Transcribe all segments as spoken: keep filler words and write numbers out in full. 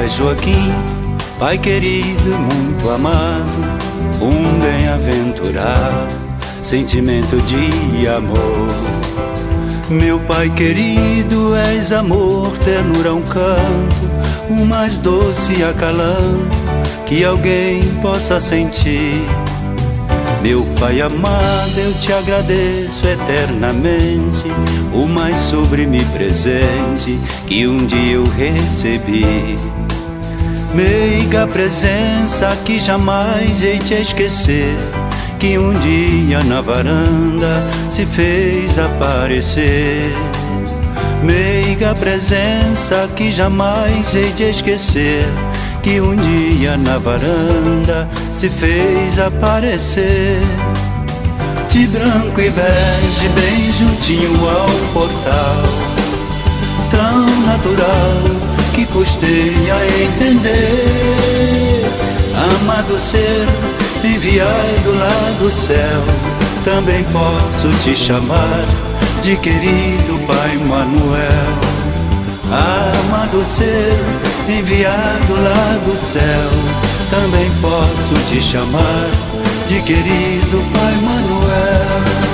Pai Joaquim, Pai querido, muito amado, um bem-aventurado sentimento de amor. Meu Pai querido, és amor, ternura, um canto, o mais doce acalanto que alguém possa sentir. Meu Pai amado, eu te agradeço eternamente o mais sublime presente que um dia eu recebi. Meiga presença que jamais hei te esquecer, que um dia na varanda se fez aparecer. Meiga presença que jamais hei de esquecer, que um dia na varanda se fez aparecer. De branco e bege, bem juntinho ao portal, tão natural que custei a entender. Amado ser enviado lá do céu, também posso te chamar de querido Pai Manuel. Amado ser enviado lá do céu, também posso te chamar de querido Pai Manuel.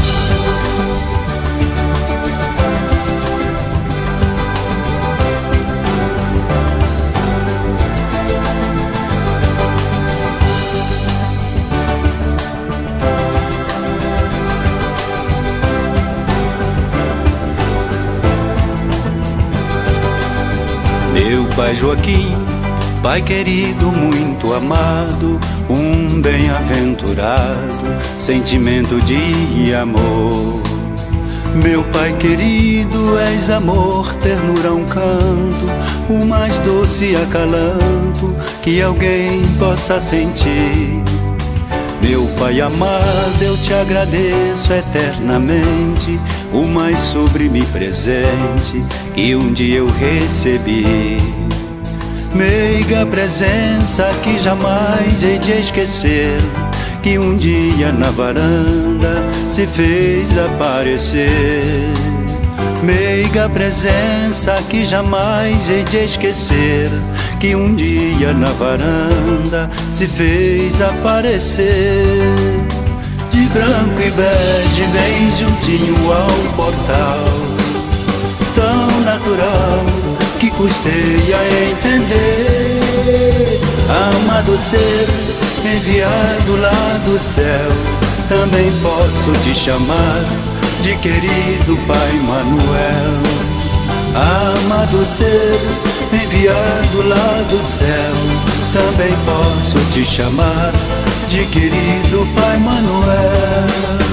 Meu Pai Joaquim, Pai querido, muito amado, um bem-aventurado sentimento de amor. Meu Pai querido, és amor, ternura, um canto, o mais doce acalanto que alguém possa sentir. Meu Pai amado, eu te agradeço eternamente o mais sublime presente que um dia eu recebi. Meiga presença que jamais hei de esquecer, que um dia na varanda se fez aparecer. Meiga presença que jamais hei de esquecer, que um dia na varanda se fez aparecer. De branco e bege, bem juntinho ao portal, tão natural que custei a entender. Amado ser enviado lá do céu, também posso te chamar de querido Pai Manuel. Amado ser enviado lá do céu, também posso te chamar de querido Pai Manuel.